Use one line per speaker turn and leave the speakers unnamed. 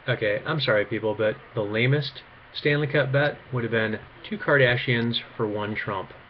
Okay, I'm sorry people, but the lamest Stanley Cup bet would have been two Kardashians for one Trump.